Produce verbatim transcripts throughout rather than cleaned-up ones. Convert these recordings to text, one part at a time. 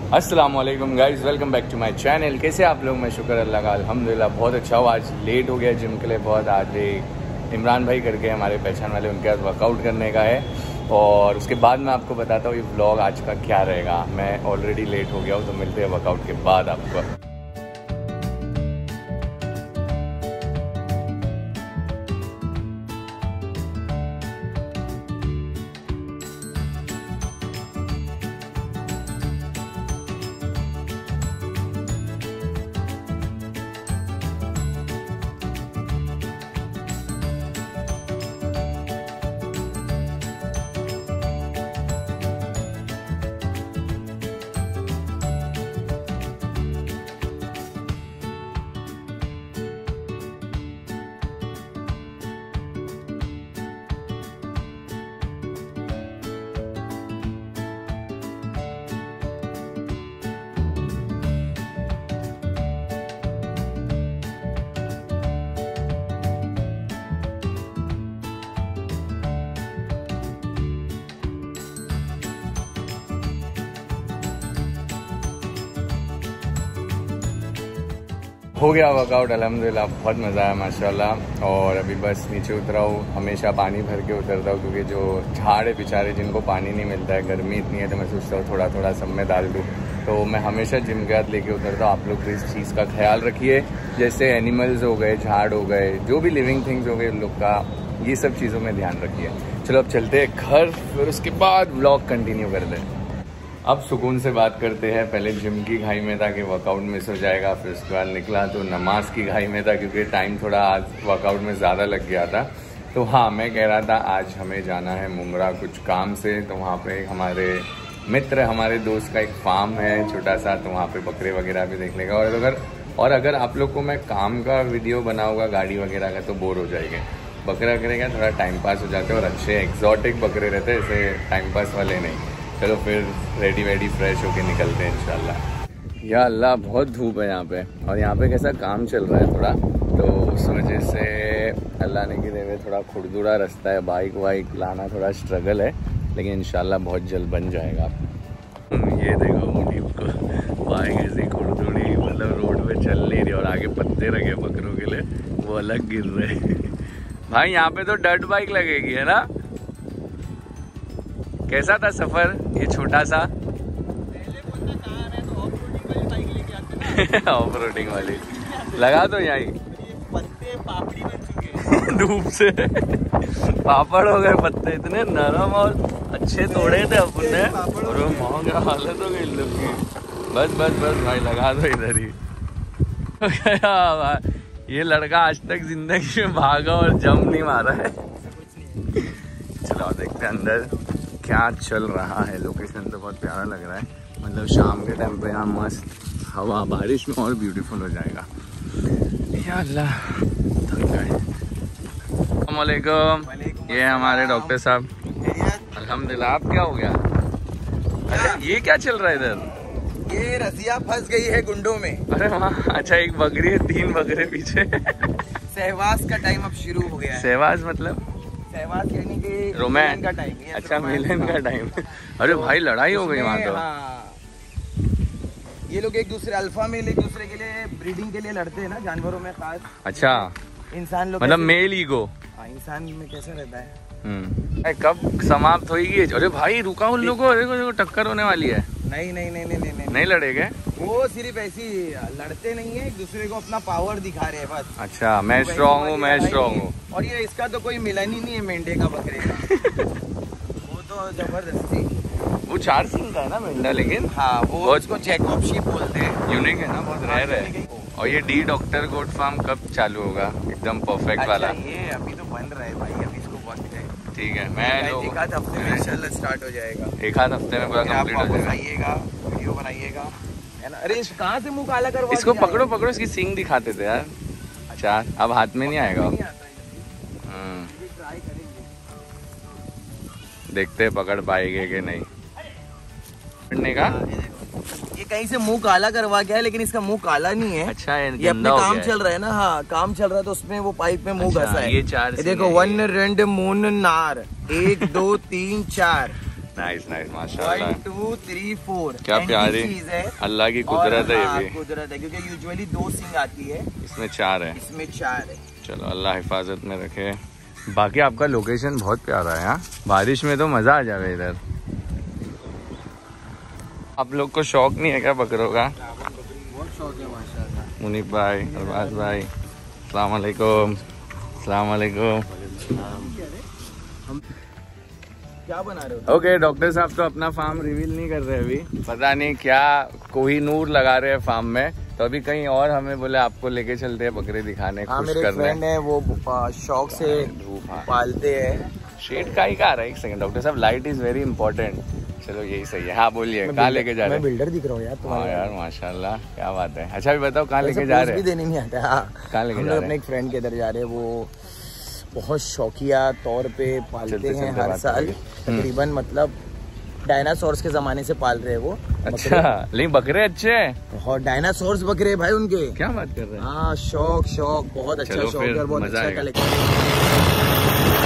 अस्सलामुअलैकुम guys, welcome back to my channel. कैसे आप लोग? मैं शुक्र अल्लाह का, अल्हम्दुलिल्लाह बहुत अच्छा हूँ। आज लेट हो गया जिम के लिए बहुत। आज एक इमरान भाई करके हमारे पहचान वाले, उनके साथ वर्कआउट करने का है और उसके बाद मैं आपको बताता हूँ ये व्लॉग आज का क्या रहेगा। मैं ऑलरेडी लेट हो गया हूँ, तो मिलते हैं वर्कआउट के बाद आपको। हो गया वर्कआउट अल्हम्दुलिल्लाह, बहुत मज़ा आया माशाल्लाह। और अभी बस नीचे उतरा हूँ। हमेशा पानी भर के उतरता हूँ क्योंकि जो झाड़ है बेचारे जिनको पानी नहीं मिलता है, गर्मी इतनी है, तो मैं सोचता हूँ थोड़ा थोड़ा सब में डाल दूँ। तो मैं हमेशा जिम के हाथ लेके उतरता हूँ। आप लोग भी इस चीज़ का ख्याल रखिए। जैसे एनिमल्स हो गए, झाड़ हो गए, जो भी लिविंग थिंग्स हो गए, उन लोग का ये सब चीज़ों में ध्यान रखिए। चलो अब चलते हैं घर, फिर उसके बाद व्लॉग कंटिन्यू कर लें। अब सुकून से बात करते हैं। पहले जिम की घाई में था कि वर्कआउट मिस हो जाएगा, फिर उसके बाद निकला तो नमाज की घाई में था क्योंकि टाइम थोड़ा आज वर्कआउट में ज़्यादा लग गया था। तो हाँ, मैं कह रहा था आज हमें जाना है मुमरा कुछ काम से। तो वहाँ पे हमारे मित्र, हमारे दोस्त का एक फार्म है छोटा सा, तो वहाँ पे बकरे वगैरह भी देख लेगा। और अगर और अगर आप लोग को मैं काम का वीडियो बनाऊँगा गाड़ी वगैरह का तो बोर हो जाएंगे। बकरे वकरे का थोड़ा टाइम पास हो जाते हैं और अच्छे एक्जॉटिक बकरे रहते हैं, ऐसे टाइम पास वाले नहीं। चलो फिर रेडी वेडी फ्रेश होके निकलते हैं इंशाल्लाह। या अल्लाह, बहुत धूप है यहाँ पे और यहाँ पे कैसा काम चल रहा है थोड़ा, तो उस वजह से अल्लाह ने की देवे थोड़ा खुरदुरा रास्ता है। बाइक वाइक लाना थोड़ा स्ट्रगल है, लेकिन इंशाल्लाह बहुत जल्द बन जाएगा। ये देखो मुनीब को बाइक ऐसी खुरदुरी, मतलब रोड पे चल नहीं रही और आगे पत्ते लगे बकरों के लिए, वो अलग गिर रहे। भाई यहाँ पे तो डर्ट बाइक लगेगी, है ना? कैसा था सफर ये छोटा सा? पहले बोलता कहाँ है तो ऑफ रोडिंग वाली बाइक लेके आते ना। ऑफ रोडिंग वाली लगा दो यहाँ। पत्ते पापड़ी बन चुके धूप से पापड़ हो गए पत्ते, इतने नरम और अच्छे तोड़े थे अपन ने, और वो महंगा हालत हो गई लोग की। बस बस बस भाई, लगा दो इधर ही। ये लड़का आज तक जिंदगी में भागा और जंप नहीं मारा है। चलो देखते हैं अंदर क्या चल रहा है। लोकेशन तो बहुत प्यारा लग रहा है, मतलब शाम के टाइम पे यहाँ मस्त हवा, बारिश में और ब्यूटीफुल हो जाएगा। या अल्लाह, थक गए। अस्सलाम वालेकुम। ये हमारे डॉक्टर साहब। अल्हम्दुलिल्लाह। आप क्या हो गया? अरे ये क्या चल रहा है इधर? ये रसिया फंस गई है गुंडों में। अरे वाह, अच्छा एक बकरी है, तीन बकरे पीछे। सहवास का टाइम अब शुरू हो गया है। सहवास मतलब सहवास यानी कि रोमांस का टाइम। अच्छा, मिलन का टाइम। अरे भाई लड़ाई हो गई वहाँ तो। हाँ, ये लोग एक दूसरे अल्फा मेल एक दूसरे के लिए ब्रीडिंग के लिए लड़ते हैं ना, जानवरों में खास। अच्छा, इंसान लोग मतलब मेल ईगो। हाँ, इंसान में कैसा रहता है। हम्म, कब समाप्त होगी? अरे भाई रुका, उन लोगों को टक्कर होने वाली है। नहीं नहीं नहीं नहीं नहीं नहीं लड़ेगे वो, सिर्फ ऐसी लड़ते नहीं है, एक दूसरे को अपना पावर दिखा रहे हैं बस। अच्छा, मैं स्ट्रॉन्ग हूँ, मैं स्ट्रॉन्ग हूँ। और ये इसका तो कोई मिलन ही नहीं है मेंढे का बकरे का। वो तो जबरदस्ती। वो चार सिंग का है ना मेंढा, लेकिन हाँ वो उसको जैकब शीप बोलते हैं। यूनिक है ना, बहुत रेयर है। और ये डी डॉक्टर गोट फार्म कब चालू होगा? एकदम परफेक्ट अच्छा, वाला। ये अभी तो बन रहा है भाई, अभी इसको वक्त है। ठीक है, मैं एक आध हफ्ते में इंशाल्लाह स्टार्ट हो जाएगा। एक आध हफ्ते में पूरा कंप्लीट हो जाएगा। बनाइएगा, वीडियो बनाइएगा, है ना? अरे कहाँ से मुंह काला करवा? इसको पकड़ो पकड़ो, इसकी सींग दिखाते थे यार। अच्छा, अब हाथ में नहीं आएगा। देखते हैं पकड़ पाएंगे कि नहीं। पकड़ने का ये कहीं से मुंह काला करवा गया है, लेकिन इसका मुंह काला नहीं है। अच्छा, ये अपने काम चल रहा है ना। हाँ, काम चल रहा है तो उसमें वो पाइप में मुंह घसा है। ये चार ये देखो, वन रेंड मून नार, एक दो तीन चार। नाइस नाइस माशाल्लाह। वन टू थ्री फोर क्या प्यारी चीज है, अल्लाह की कुदरत है। ये भी कुदरत है क्योंकि यूजुअली दो सिंग आती है, इसमें चार है। इसमें चार है। चलो अल्लाह हिफाजत में रखे। बाकी आपका लोकेशन बहुत प्यारा है यहाँ, बारिश में तो मजा आ जावे इधर। आप लोग को शौक नहीं है क्या बकरों का? बहुत शौक है माशाल्लाह। मुनीब भाई, अरबाज भाई, अस्सलाम वालेकुम। अस्सलाम वालेकुम। क्या बना रहे हो? ओके डॉक्टर साहब तो अपना फार्म रिवील नहीं कर रहे अभी, पता नहीं क्या कोहिनूर लगा रहे हैं फार्म में, तो अभी कहीं और हमें बोले आपको लेके चलते हैं बकरे दिखाने, हाँ, खुश मेरे करने। फ्रेंड है वो शौक से पालते हैं। शेड का ही का रहा है। एक सेकंड डॉक्टर साहब, लाइट इज वेरी इंपॉर्टेंट। चलो यही सही है। हाँ बोलिए, कहाँ लेके जा रहे हैं? मैं बिल्डर दिख रहा हूँ यार तुम्हारे। हाँ यार माशाल्लाह, क्या बात है। अच्छा भी बताओ कहाँ लेके जा रहे हैं? देने नहीं आता। हाँ, कहाँ लेके हम जा लोग रहे अपने हैं? एक फ्रेंड के इधर जा रहे हैं, वो बहुत शौकिया तौर पे पालते चलते हैं चलते हर बात साल। करेंगे। तकरीबन मतलब डायनासोर्स के जमाने से पाल रहे हैं वो। अच्छा, लेकिन बकरे अच्छे हैं। बहुत डायनासोर्स बकरे भाई उनके। क्या बात कर रहे हैं? हाँ, शौक शौक बहुत अच्छा चलो शौक फिर है, बहुत मजा अच्छा आएगा। कलेक्शन।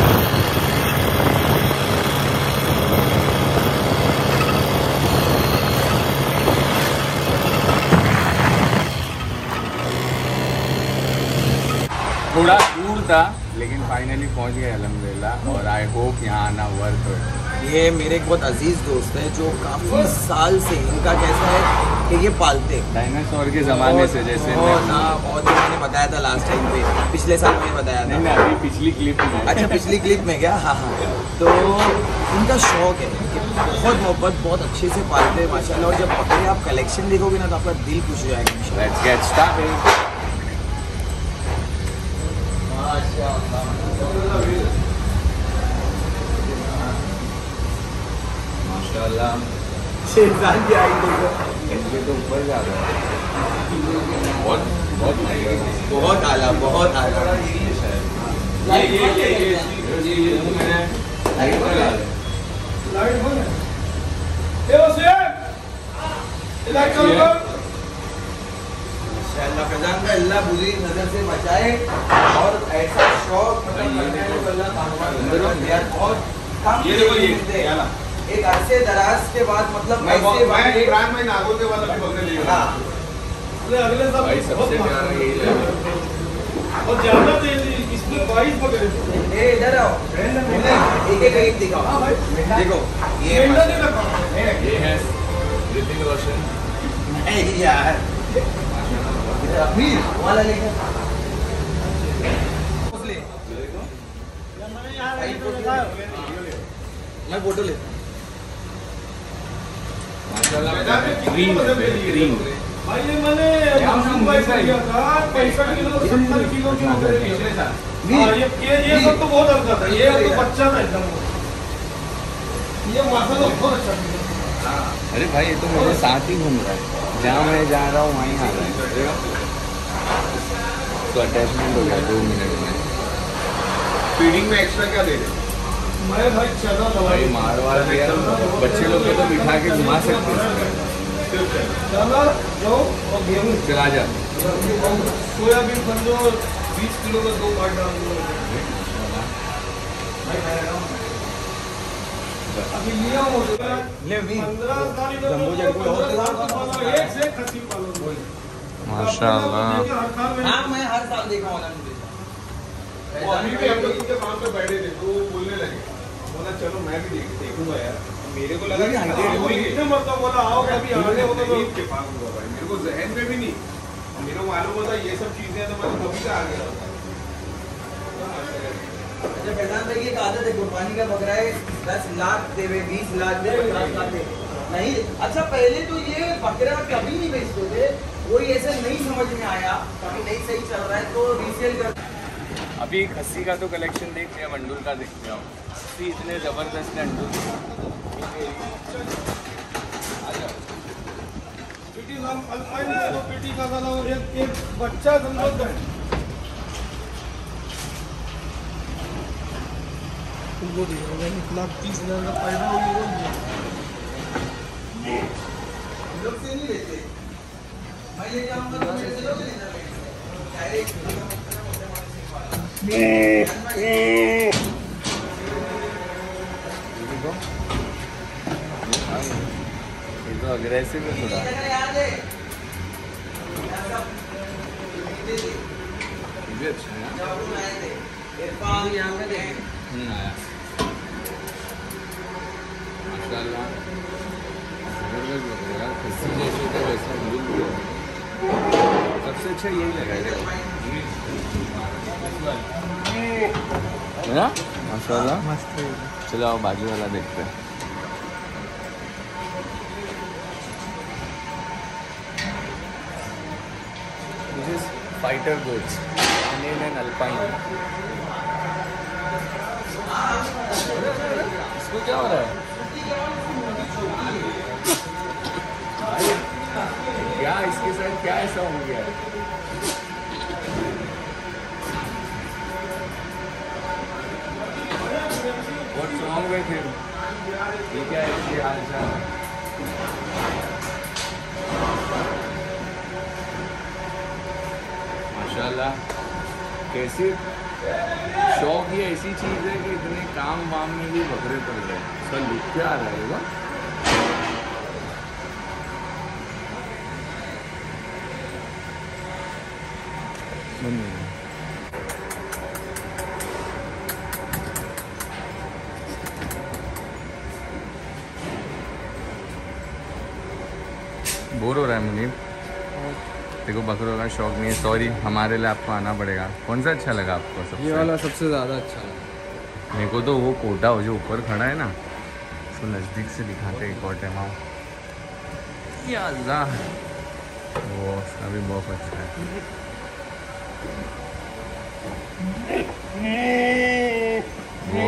थोड़ा दूर था लेकिन फाइनली पहुंच गए अल्हम्दुलिल्लाह, और आई होप यहाँ आना वर्थ है। ये मेरे एक बहुत अजीज दोस्त है जो काफी साल से, इनका कैसा है कि ये पालते हैं डायनासोर के जमाने से, जैसे बहुत। हाँ, बहुत मैंने बताया था लास्ट टाइम पे, पिछले साल मैंने बताया नहीं था। नहीं अभी पिछली क्लिप में। अच्छा, पिछली क्लिप में क्या? हाँ हाँ। तो इनका शौक है कि बहुत मोहब्बत, बहुत अच्छे से पालते हैं माशाल्लाह। और जब बकरे आप कलेक्शन देखोगे ना तो आपका दिल खुश हो जाएगा इंशाल्लाह। Let's get started. माशाल्लाह शेरजान की आई देखो, ये तो ऊपर जा रहा है। बहुत बहुत महंगा, बहुत आला, बहुत आला। ये ये ये ये ये ये मैंने लाइट लगा है। लाइट बंद है। ए वसीम, लाइट चालू कर। इंशाअल्लाह फैजान का अल्लाह बुरी नजर से बचाए, और ऐसा शौक मतलब करने को अल्लाह ताला यार बहुत कम। ये देखो, ये मिलते हैं। याला। एक अरसे दराज के बाद मतलब मैं ऐसे मैं बकरे- इमरान भाई नागौर के बाद अभी बकरे ले गया। हाँ, अगले अगले साल भाई सबसे प्यारा यही लगा। और ज्यादा दे इसमें बाईस बकरे थे। ए इधर आओ, एक एक एक दिखाओ। देखो ये मेंढा नहीं रखा है। ये है ऋतिक रोशन। ए यार अमीर वाला लेके ले। मैंने यहाँ रखी तो देखा है। मैं फोटो लेता हूँ। माशाल्लाह ग्रीन ग्रीन। भाई ये मैंने वसीम भाई से लिया था, पैंसठ किलो सत्तर किलो के बकरे लिए थे। हाँ, ये ये ये सब तो बहुत हल्का था, ये तो बच्चा था एकदम। ये माशाल्लाह बहुत अच्छा था। अरे भाई ये तो मेरे साथ ही घूम रहा है, जहाँ मैं जा रहा हूँ वहीं आ रहा है। तो अटैचमेंट हो गया दो मिनट में। फीडिंग में एक्स्ट्रा क्या दे रहे? मैं भाई चला भाई मारवाड़ दिया, बच्चे लोग को तो बिठा के घुमा सकते हैं। चला जो और गेहूँ चला जा। सोयाबीन समझो बीस किलो में दो कार्ड डाल दो। अभी लिया हूँ ले भी पंद्रह साल जम्बो जेट को बहुत एक से खसी पालो। माशाल्लाह। हाँ, मैं हर साल देखा हूँ वो अभी भी हम लोग उनके वहाँ पे बैठे थे तो वो बोलने लगे, बोला चलो मैं भी देख देखूंगा यार। मेरे को लगा ये कि वो इतने मतलब बोला आओ अभी आगे होगा तो के पास हुआ भाई, मेरे को जहन में भी नहीं, मेरे को मालूम होता ये सब चीजें तो मैं तो कभी का आ गया होता। अच्छा फैजान भाई, एक आदत है कुर्बानी का बकरा है, दस लाख देवे, बीस लाख दे, पचास लाख दे नहीं। अच्छा पहले तो ये बकरा कभी नहीं बेचते थे, कोई ऐसे नहीं समझ में आया, कभी नहीं सही चल रहा है तो रीसेल कर। अभी खस्सी का तो कलेक्शन देख लिया, मंडूल का देख लिया। खस्सी इतने जबरदस्त है अंडूल। पीटी हम अल्पाइन से तो पीटी का था और एक एक बच्चा समझो तो तुमको दिया होगा एक लाख तीस हजार का पैदा होगी। लोग से नहीं लेते, मैं ले जाऊंगा तो मेरे से लोग नहीं लेते। तो अग्रेसिव है थोड़ा। ये अच्छा है यहाँ पे देख आया माशाल्लाह। जबरदस्त लग रहा है, खस्सी जैसे तो वैसा मिल गया। सबसे अच्छा यही लगा है ना माशाल्लाह, मस्त है। चलो आओ बाजू वाला देखते हैं। This is fighter goods, Indian and Alpine. इसको क्या हो रहा है? क्या इसके साथ क्या ऐसा हो गया? What's wrong with him? ये क्या है इसके हाल चाल? माशाल्लाह, कैसी शौक ही ऐसी चीज़ है कि इतने काम वाम में भी बकरे पड़ रहे हैं। सर लिख क्या आ रहा है वो? बोर हो रहा है मुनीब, देखो बकरों का शौक नहीं है। सॉरी, हमारे लिए आपको आना पड़ेगा। कौन सा अच्छा लगा आपको? सबसे ये वाला सबसे ज़्यादा अच्छा लगा मेरे को तो वो कोटा हो जो ऊपर खड़ा है ना, उसको नज़दीक से दिखाते हैं। कोटे माओ या अल्लाह, वो उसका भी बहुत अच्छा है। वो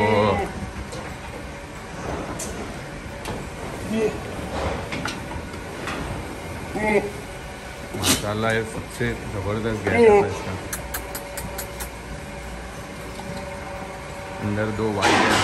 माशाल्लाह ये सबसे ज़बरदस्त गैस है इसका। अंदर दो वाइट है।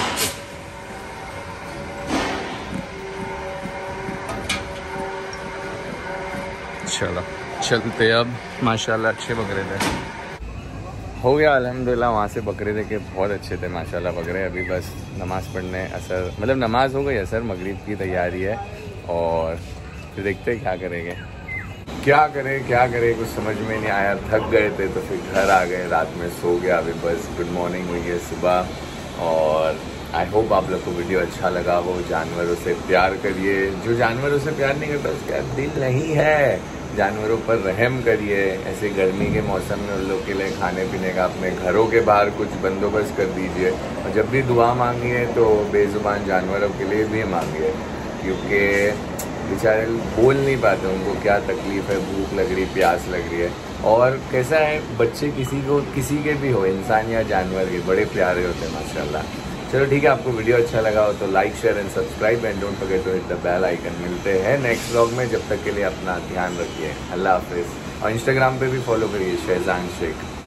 चलो चलते अब। माशाल्लाह अच्छे बकरे थे। हो गया अल्हम्दुलिल्लाह, वहाँ से बकरे थे के बहुत अच्छे थे माशाल्लाह बकरे। अभी बस नमाज़ पढ़ने असर, मतलब नमाज़ हो गई असर, मगरिब की तैयारी है और फिर देखते हैं क्या करेंगे। क्या करें क्या करें कुछ समझ में नहीं आया। थक गए थे तो फिर घर आ गए, रात में सो गया। अभी बस गुड मॉर्निंग हुई है सुबह। और आई होप आप लोग को वीडियो अच्छा लगा हो। जानवरों से प्यार करिए, जो जानवरों से प्यार नहीं करता उसका दिल नहीं है। जानवरों पर रहम करिए। ऐसे गर्मी के मौसम में उन लोग के लिए खाने पीने का अपने घरों के बाहर कुछ बंदोबस्त कर दीजिए। और जब भी दुआ मांगिए तो बेजुबान जानवरों के लिए भी मांगिए, क्योंकि बेचारे बोल नहीं पाते, उनको क्या तकलीफ है, भूख लग रही, प्यास लग रही है। और कैसा है, बच्चे किसी को किसी के भी हो, इंसान या जानवर के, बड़े प्यारे होते हैं माशाल्लाह। चलो ठीक है, आपको वीडियो अच्छा लगा हो तो like share and subscribe and don't forget to hit the bell icon. मिलते हैं नेक्स्ट व्लॉग में, जब तक के लिए अपना ध्यान रखिए। अल्लाह हाफिज़। और इंस्टाग्राम पे भी फॉलो करिए शहजान शेख।